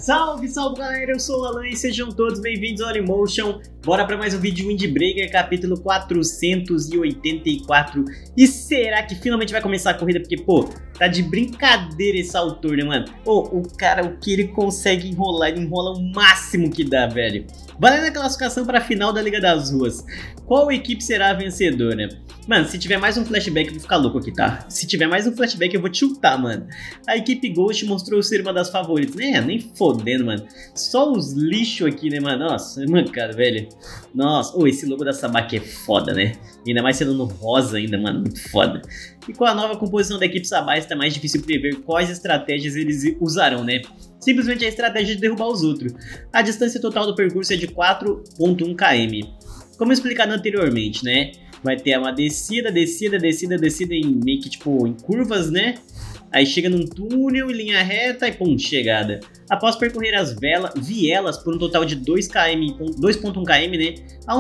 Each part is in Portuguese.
Salve, salve galera, eu sou o Alan e sejam todos bem-vindos ao Allimotion. Bora para mais um vídeo Windbreaker, capítulo 484. E será que finalmente vai começar a corrida? Porque, pô, tá de brincadeira esse autor, né, mano? Pô, o cara, o que ele consegue enrolar, ele enrola o máximo que dá, velho. Valendo a classificação para a final da Liga das Ruas. Qual equipe será a vencedora? Mano, se tiver mais um flashback eu vou ficar louco aqui, tá? Se tiver mais um flashback eu vou tiltar, mano. A equipe Ghost mostrou ser uma das favoritas. Nem fodendo, mano. Só os lixos aqui, né, mano? Nossa, mancada, velho. Nossa, esse logo da Sabaki é foda, né? Ainda mais sendo no rosa ainda, mano. Muito foda. E com a nova composição da equipe Sabaki está mais difícil prever quais estratégias eles usarão, né? Simplesmente a estratégia de derrubar os outros. A distância total do percurso é de 4,1 km. Como explicado anteriormente, né? Vai ter uma descida em meio que tipo em curvas, né? Aí chega num túnel em linha reta e pum, chegada. Após percorrer as vielas por um total de 2,1 km, né?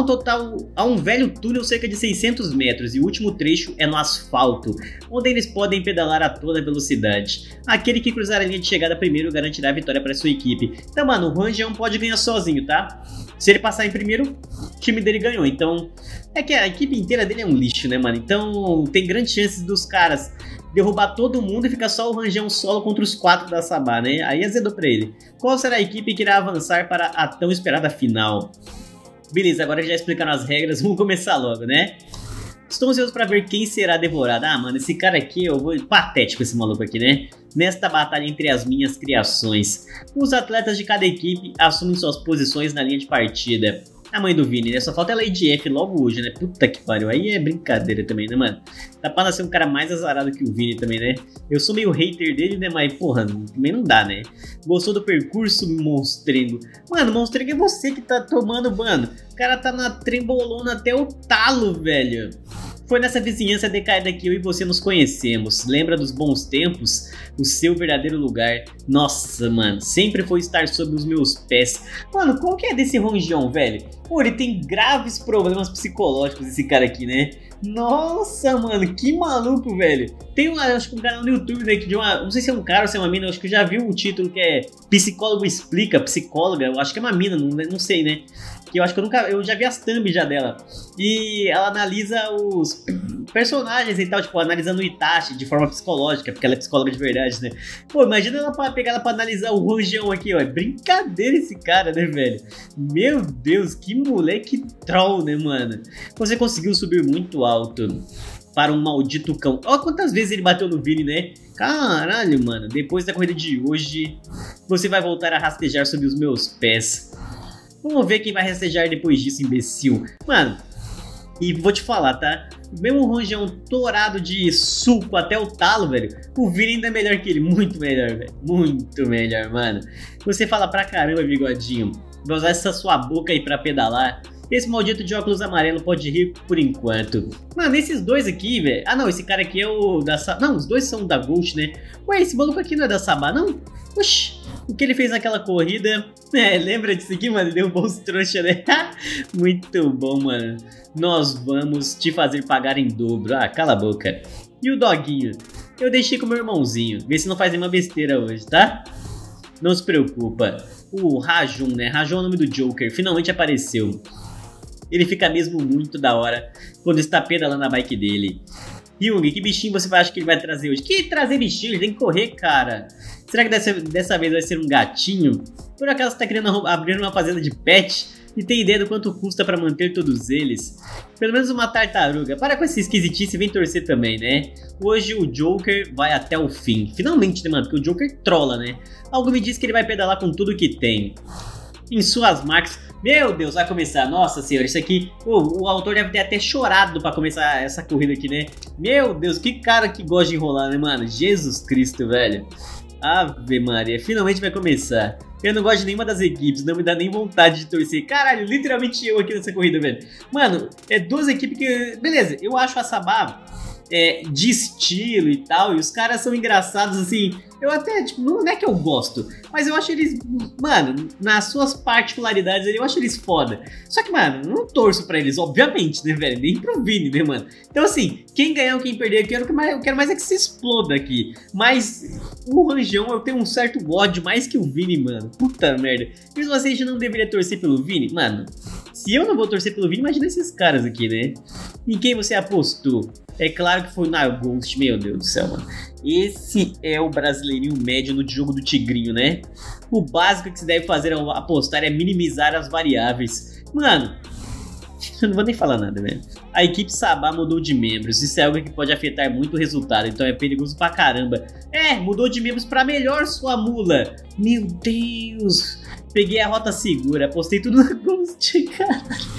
Há um velho túnel cerca de 600 metros e o último trecho é no asfalto, onde eles podem pedalar a toda velocidade. Aquele que cruzar a linha de chegada primeiro garantirá a vitória para sua equipe. Então, mano, o Rangeon pode ganhar sozinho, tá? Se ele passar em primeiro, o time dele ganhou. Então, é que a equipe inteira dele é um lixo, né, mano? Então, tem grandes chances dos caras derrubar todo mundo e ficar só o Rangeon solo contra os 4 da Sabá, né? Aí azedou pra ele. Qual será a equipe que irá avançar para a tão esperada final? Beleza, agora já explicaram as regras, vamos começar logo, né? Estou ansioso para ver quem será devorado. Ah, mano, esse cara aqui, eu vou... Patético esse maluco aqui, né? Nesta batalha entre as minhas criações, os atletas de cada equipe assumem suas posições na linha de partida. A mãe do Vini, né? Só falta ela ADF logo hoje, né? Puta que pariu. Aí é brincadeira também, né, mano? Dá pra nascer um cara mais azarado que o Vini também, né? Eu sou meio hater dele, né? Mas, porra, também não dá, né? Gostou do percurso, Monstrengo? Mano, Monstrengo é você que tá tomando, mano. O cara tá na trembolona até o talo, velho. Foi nessa vizinhança decaída que eu e você nos conhecemos. Lembra dos bons tempos? O seu verdadeiro lugar. Nossa, mano, sempre foi estar sob os meus pés. Mano, qual que é desse Rangeon, velho? Pô, ele tem graves problemas psicológicos, esse cara aqui, né? Nossa, mano, que maluco, velho. Tem acho que um canal no YouTube, né, de uma... Não sei se é um cara ou se é uma mina, acho que eu já vi o título que é Psicólogo Explica, Psicóloga. Eu acho que é uma mina, não sei, né? Que eu acho que eu já vi as thumbs já dela. E ela analisa os personagens e tal, tipo, analisando o Itachi de forma psicológica, porque ela é psicóloga de verdade, né? Pô, imagina ela pegar ela pra analisar o Rangeon aqui, ó. É brincadeira esse cara, né, velho? Meu Deus, que moleque troll, né, mano? Você conseguiu subir muito alto para um maldito cão. Olha quantas vezes ele bateu no Vini, né? Caralho, mano. Depois da corrida de hoje, você vai voltar a rastejar sob os meus pés. Vamos ver quem vai rastejar depois disso, imbecil. Mano, e vou te falar, tá? Mesmo o Rangeon torado de suco até o talo, velho, o Vini ainda é melhor que ele. Muito melhor, velho. Muito melhor, mano. Você fala pra caramba, bigodinho. Vai usar essa sua boca aí pra pedalar. Esse maldito de óculos amarelo pode rir por enquanto. Mano, esses dois aqui, velho... Ah, não, esse cara aqui é o da Sabá. Não, os dois são da Ghost, né? Ué, esse maluco aqui não é da Sabá, não? Oxi, o que ele fez naquela corrida... É, lembra disso aqui, mano? Deu um bom trouxa, né? Muito bom, mano. Nós vamos te fazer pagar em dobro. Ah, cala a boca. E o doguinho? Eu deixei com meu irmãozinho. Vê se não faz nenhuma besteira hoje, tá? Não se preocupa. O Rajun, né? Rajun é o nome do Joker. Finalmente apareceu. Ele fica mesmo muito da hora quando está pedalando a bike dele. Hyung, que bichinho você acha que ele vai trazer hoje? Que trazer bichinho? Ele tem que correr, cara. Será que dessa vez vai ser um gatinho? Por acaso você tá querendo abrir uma fazenda de pet? E tem ideia do quanto custa pra manter todos eles? Pelo menos uma tartaruga. Para com essa esquisitice e vem torcer também, né? Hoje o Joker vai até o fim. Finalmente, né, mano? Porque o Joker trola, né? Algo me diz que ele vai pedalar com tudo que tem. Em suas marcas... Meu Deus, vai começar. Nossa senhora, isso aqui... o autor deve ter até chorado pra começar essa corrida aqui, né? Meu Deus, que cara que gosta de enrolar, né, mano? Jesus Cristo, velho. Ave Maria, finalmente vai começar. Eu não gosto de nenhuma das equipes, não me dá nem vontade de torcer. Caralho, literalmente eu aqui nessa corrida, velho. Mano, é duas equipes que... Beleza, eu acho a Sabá de estilo e tal, e os caras são engraçados, assim. Eu até, tipo, não é que eu gosto. Mas eu acho eles, mano, nas suas particularidades eu acho eles foda. Só que, mano, eu não torço pra eles, obviamente, né, velho? Nem pro Vini, né, mano? Então, assim, quem ganhar ou quem perder, eu quero mais é que se exploda aqui. Mas o Rangeon, eu tenho um certo ódio mais que o Vini, mano. Puta merda. Mesmo assim, a gente não deveria torcer pelo Vini? Mano, se eu não vou torcer pelo Vini, imagina esses caras aqui, né? Em quem você apostou? É claro que foi na Ghost, meu Deus do céu, mano. Esse é o brasileirinho médio no jogo do Tigrinho, né? O básico que se deve fazer ao apostar é minimizar as variáveis. Mano, eu não vou nem falar nada, velho. A equipe Sabá mudou de membros, isso é algo que pode afetar muito o resultado, então é perigoso pra caramba. É, mudou de membros pra melhor, sua mula. Meu Deus. Peguei a rota segura, apostei tudo na Ghost, caralho.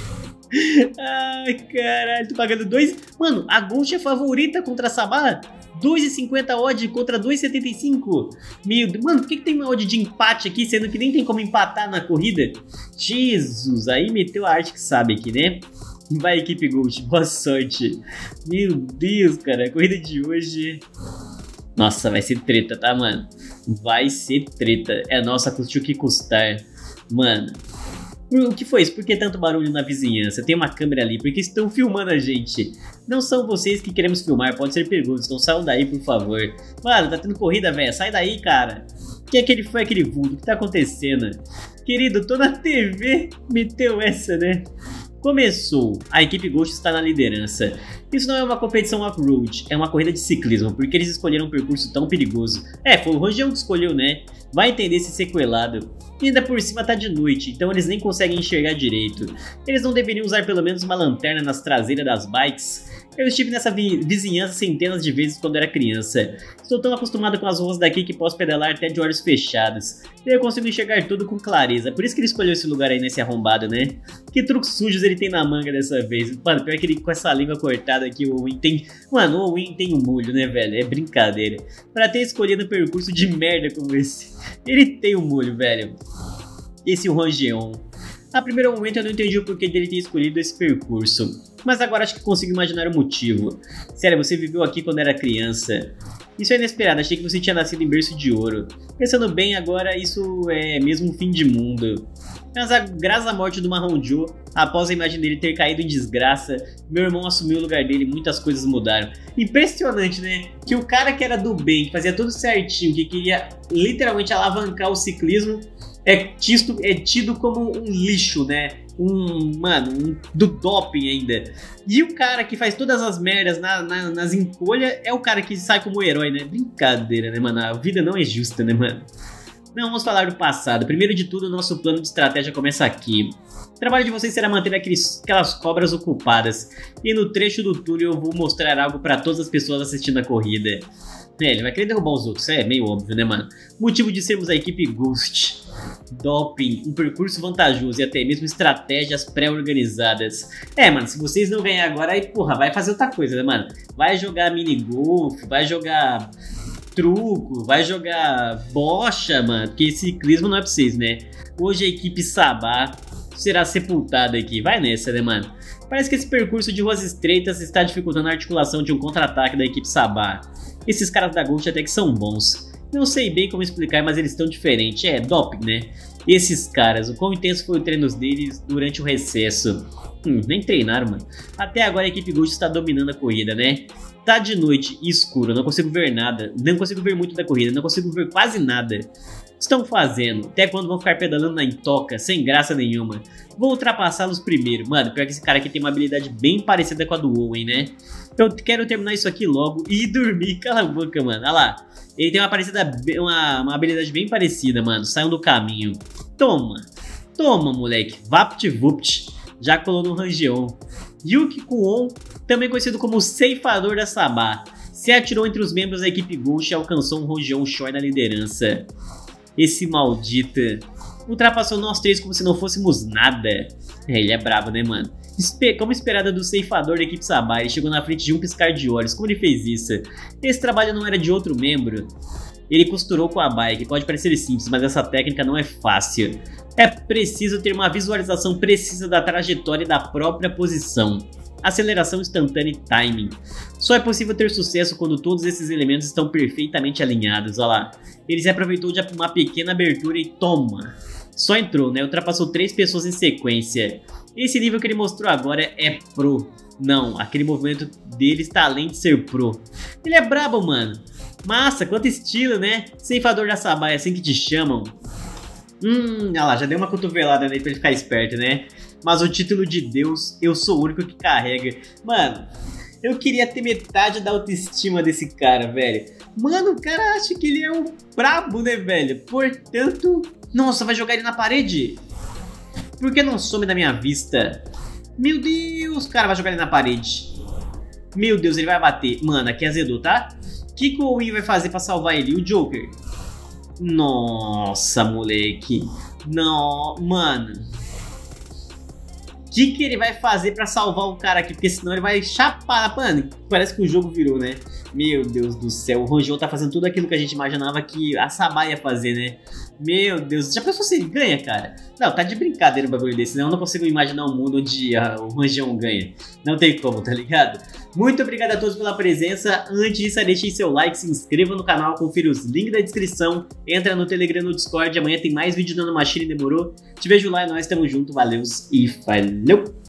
Ai, caralho, tô pagando 2. Mano, a Ghost é favorita contra a Sabá. 2,50 odd contra 2,75. Meu Deus, mano, por que tem uma odd de empate aqui, sendo que nem tem como empatar na corrida? Jesus, aí meteu a arte que sabe aqui, né? Vai, equipe Ghost, boa sorte. Meu Deus, cara, a corrida de hoje... Nossa, vai ser treta, tá, mano? Vai ser treta. É nossa, custou o que custar. Mano... O que foi isso? Por que tanto barulho na vizinhança? Tem uma câmera ali, porque estão filmando a gente. Não são vocês que queremos filmar, pode ser perigoso, então saiam daí, por favor. Mano, tá tendo corrida, velho, sai daí, cara. Que foi aquele vulto? O que tá acontecendo? Querido, tô na TV, meteu essa, né? Começou, a equipe Ghost está na liderança. Isso não é uma competição off-road, é uma corrida de ciclismo, porque eles escolheram um percurso tão perigoso. É, foi o Rangeon que escolheu, né? Vai entender esse sequelado. E ainda por cima tá de noite, então eles nem conseguem enxergar direito. Eles não deveriam usar pelo menos uma lanterna nas traseiras das bikes? Eu estive nessa vizinhança centenas de vezes quando era criança. Estou tão acostumado com as ruas daqui que posso pedalar até de olhos fechados. Eu consigo enxergar tudo com clareza, por isso que ele escolheu esse lugar aí nesse arrombado, né? Que truques sujos ele tem na manga dessa vez. Mano, pior que ele com essa língua cortada aqui, o Owen tem... Mano, o Owen tem um molho, né, velho? É brincadeira. Pra ter escolhido um percurso de merda como esse. Ele tem um molho, velho. Esse é o Rangeon. A primeiro momento eu não entendi o porquê dele ter escolhido esse percurso, mas agora acho que consigo imaginar o motivo. Sério, você viveu aqui quando era criança. Isso é inesperado, achei que você tinha nascido em berço de ouro. Pensando bem agora, isso é mesmo um fim de mundo. Mas graças à morte do Marrom Joe, após a imagem dele ter caído em desgraça, meu irmão assumiu o lugar dele e muitas coisas mudaram. Impressionante, né? Que o cara que era do bem, que fazia tudo certinho, que queria literalmente alavancar o ciclismo, é tido como um lixo, né? Do doping ainda. E o cara que faz todas as merdas nas encolhas é o cara que sai como herói, né? Brincadeira, né, mano? A vida não é justa, né, mano? Não, vamos falar do passado. Primeiro de tudo, o nosso plano de estratégia começa aqui. O trabalho de vocês será manter aquelas cobras ocupadas. E no trecho do túnel eu vou mostrar algo para todas as pessoas assistindo a corrida. Ele vai querer derrubar os outros, é meio óbvio, né, mano? Motivo de sermos a equipe Ghost. Doping, um percurso vantajoso e até mesmo estratégias pré-organizadas. É, mano, se vocês não ganharem agora, aí, porra, vai fazer outra coisa, né, mano? Vai jogar minigolf, vai jogar truco, vai jogar bocha, mano, porque ciclismo não é pra vocês, né? Hoje a equipe Sabá será sepultada aqui, vai nessa, né, mano? Parece que esse percurso de ruas estreitas está dificultando a articulação de um contra-ataque da equipe Sabá. Esses caras da Ghost até que são bons. Não sei bem como explicar, mas eles estão diferentes. É, doping, né? Esses caras, o quão intenso foi o treino deles durante o recesso. Nem treinaram, mano. Até agora a equipe Ghost está dominando a corrida, né? Tá de noite e escuro, não consigo ver nada. Não consigo ver muito da corrida, não consigo ver quase nada. Estão fazendo? Até quando vão ficar pedalando na intoca, sem graça nenhuma? Vou ultrapassá-los primeiro. Mano, pior que esse cara aqui tem uma habilidade bem parecida com a do Owen, né? Eu quero terminar isso aqui logo e dormir. Cala a boca, mano. Olha lá. Ele tem uma habilidade bem parecida, mano. Saiam do caminho. Toma. Toma, moleque. Vapt-vupt. Já colou no Rangeon. Yuki Kuon, também conhecido como Ceifador da Sabá, se atirou entre os membros da equipe Ghost e alcançou um Rangeon Choi na liderança. Esse maldito ultrapassou nós três como se não fôssemos nada. Ele é brabo, né, mano? Como esperada do ceifador da equipe Sabá, ele chegou na frente de um piscar de olhos. Como ele fez isso? Esse trabalho não era de outro membro. Ele costurou com a bike. Pode parecer simples, mas essa técnica não é fácil. É preciso ter uma visualização precisa da trajetória e da própria posição. aceleração instantânea e timing. Só é possível ter sucesso quando todos esses elementos estão perfeitamente alinhados, olha lá. Ele se aproveitou de uma pequena abertura e toma. Só entrou, né? Ultrapassou 3 pessoas em sequência. Esse nível que ele mostrou agora é pro. Não, aquele movimento dele está além de ser pro. Ele é brabo, mano. Massa, quanto estilo, né? Ceifador da Sabá, é assim que te chamam. Olha lá, já deu uma cotovelada nele pra ele ficar esperto, né? Mas o título de Deus, eu sou o único que carrega. Mano, eu queria ter metade da autoestima desse cara, velho. Mano, o cara acha que ele é um brabo, né, velho? Portanto... Nossa, vai jogar ele na parede? Por que não some da minha vista? Meu Deus, cara, vai jogar ele na parede. Meu Deus, ele vai bater. Mano, aqui azedou, tá? O que o Owen vai fazer pra salvar ele? E o Joker? Nossa, moleque. Não, mano. O que ele vai fazer pra salvar o cara aqui? Porque senão ele vai chapar. Mano, parece que o jogo virou, né? Meu Deus do céu. O Ronjou tá fazendo tudo aquilo que a gente imaginava que a Sabá ia fazer, né? Meu Deus. Já pensou se ele ganha, cara? Não, tá de brincadeira um bagulho desse, né? Eu não consigo imaginar um mundo onde o Ronjão ganha. Não tem como, tá ligado? Muito obrigado a todos pela presença. Antes disso, deixe seu like, se inscreva no canal, confira os links da descrição, entra no Telegram, no Discord. Amanhã tem mais vídeo dando Machine, demorou? Te vejo lá e nós estamos juntos. Valeu e falou!